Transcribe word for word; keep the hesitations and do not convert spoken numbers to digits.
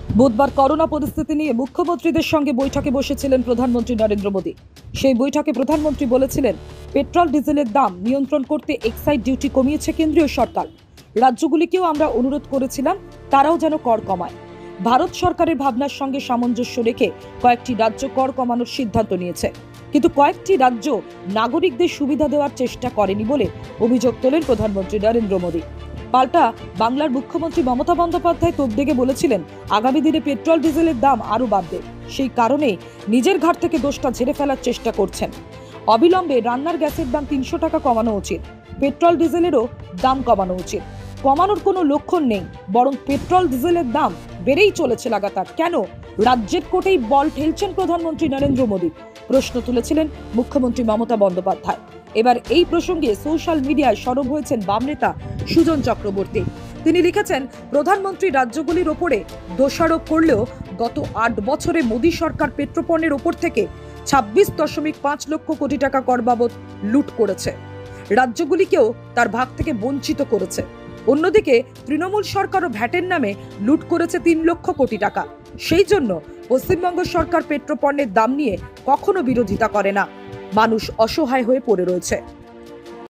বুধবার করোনা পরিস্থিতি নিয়ে মুখ্যমন্ত্রীদের সঙ্গে বৈঠকে বসেছিলেন প্রধানমন্ত্রী নরেন্দ্র মোদী। সেই বৈঠকে প্রধানমন্ত্রী বলেছিলেন, পেট্রোল ডিজেলের দাম নিয়ন্ত্রণ করতে এক্সাইজ ডিউটি কমিয়েছে কেন্দ্রীয় সরকার। রাজ্যগুলিকেও আমরা অনুরোধ করেছিলাম তারাও যেন কর কমায়। ভারত সরকারের ভাবনার সঙ্গে সামঞ্জস্য রেখে কয়েকটি রাজ্য কর কমানোর সিদ্ধান্ত নিয়েছে, কিন্তু কয়েকটি রাজ্য নাগরিকদের সুবিধা দেওয়ার চেষ্টা করেনি বলে অভিযোগ তোলেন প্রধানমন্ত্রী নরেন্দ্র মোদী। পাল্টা বাংলার মুখ্যমন্ত্রী মমতা বন্দ্যোপাধ্যায় তোপ দেগে বলেছিলেন, আগামী দিনে পেট্রোল ডিজেলের দাম আরও বাড়বে। সেই কারণে নিজের ঘাট থেকে দোষটা ঝেড়ে ফেলার চেষ্টা করছেন। অবিলম্বে রান্নার গ্যাসের দাম তিনশো টাকা কমানো উচিত, পেট্রোল ডিজেলেরও দাম কমানো উচিত। কমানোর কোনো লক্ষণ নেই, বরং পেট্রোল ডিজেলের দাম বেড়েই চলেছে লাগাতার। কেন রাজ্যের কোর্টেই বল ঠেলছেন প্রধানমন্ত্রী নরেন্দ্র মোদী? প্রশ্ন তুলেছিলেন মুখ্যমন্ত্রী মমতা বন্দ্যোপাধ্যায়। এবার এই প্রসঙ্গে সোশ্যাল মিডিয়ায় সরব হয়েছেন বাম নেতা সুজন চক্রবর্তী। তিনি লিখেছেন, প্রধানমন্ত্রী রাজ্যগুলির ওপরে দোষারোপ করলেও গত আট বছরে মোদী সরকার পেট্রোপণ্যের ওপর থেকে ছাব্বিশ দশমিক পাঁচ লক্ষ কোটি টাকা কর বাবদ লুট করেছে, রাজ্যগুলিকেও তার ভাগ থেকে বঞ্চিত করেছে। অন্যদিকে তৃণমূল সরকারও ভ্যাটের নামে লুট করেছে তিন লক্ষ কোটি টাকা। সেই জন্য পশ্চিমবঙ্গ সরকার পেট্রোপণ্যের দাম নিয়ে কখনো বিরোধিতা করে না। মানুষ অসহায় হয়ে পড়ে রয়েছে।